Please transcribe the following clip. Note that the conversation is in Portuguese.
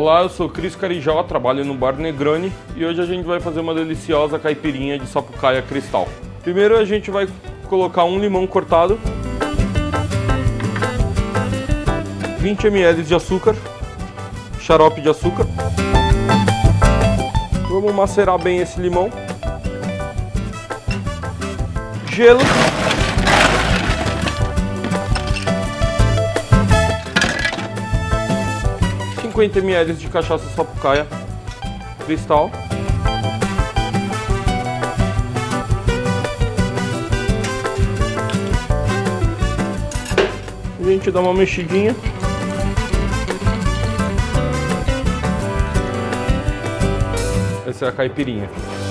Olá, eu sou Cris Carijó, trabalho no Bar Negroni e hoje a gente vai fazer uma deliciosa caipirinha de sapucaia cristal. Primeiro a gente vai colocar um limão cortado, 20 ml de açúcar, xarope de açúcar. Vamos macerar bem esse limão. Gelo. R$ 50 ml de cachaça sapucaia cristal. A gente dá uma mexidinha. Essa é a caipirinha.